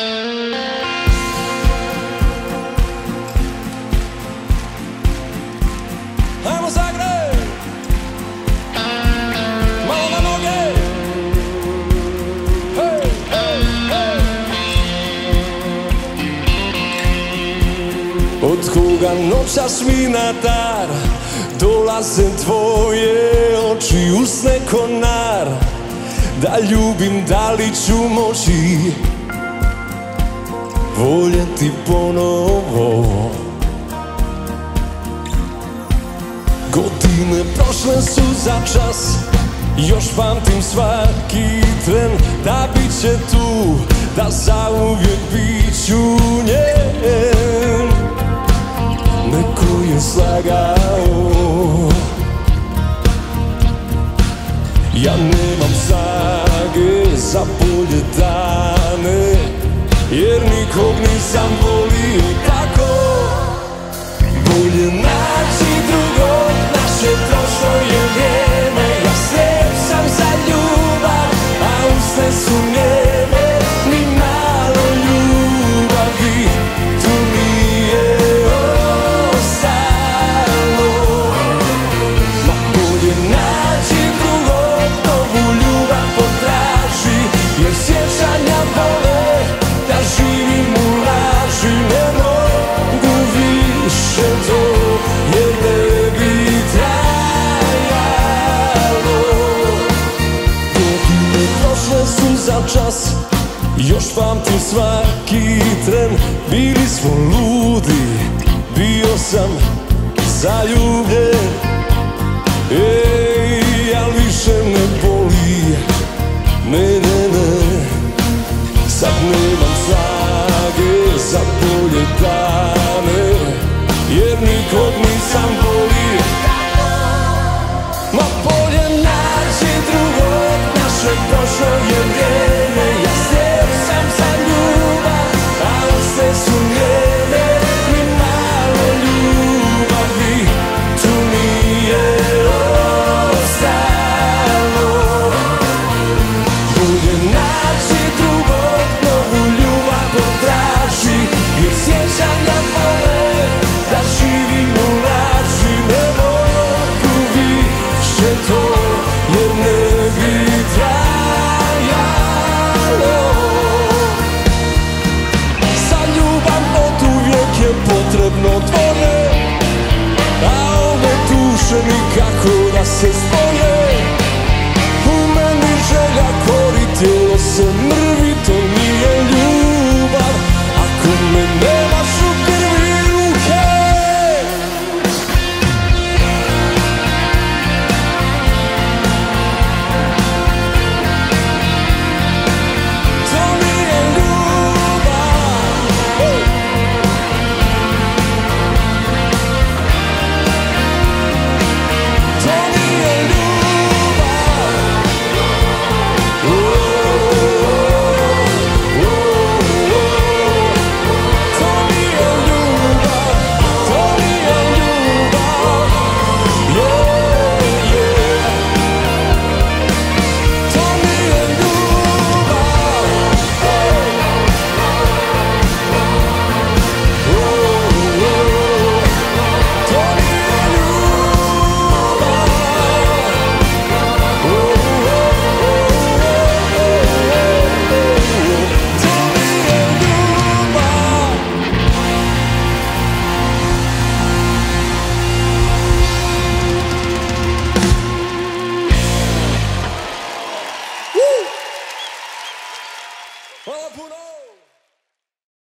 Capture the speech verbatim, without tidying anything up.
Ajmo Zagreb! Malo na noge! Hej, hej, hej! Od koga noćas mi na dar dolaze tvoje oči, usne konar. Da ljubim, da li ću moći voljeti ponovo. Godine prošle su za čas, još pamtim svaki tren. Da bit će tu, da zauvijek bit ću njen. Neko je slagao, ja nemam snage za bolje dane, jer nikog nisam volio tako. Bolje naći drugog, naše prošlo je vrijeme. Ja slijep sam za ljubav, a usne su njeme. Ni malo ljubavi tu nije ostalo. Ma bolje naći drugog, novu ljubav potraži, jer sjećanja vole da živim u laži. Ne mogu više to, jer ne bi trajalo. Godine prošle su za čas, još pamtim svaki tren. Bili smo ludi, bio sam zaljubljen. Ej, al više ne boli, mene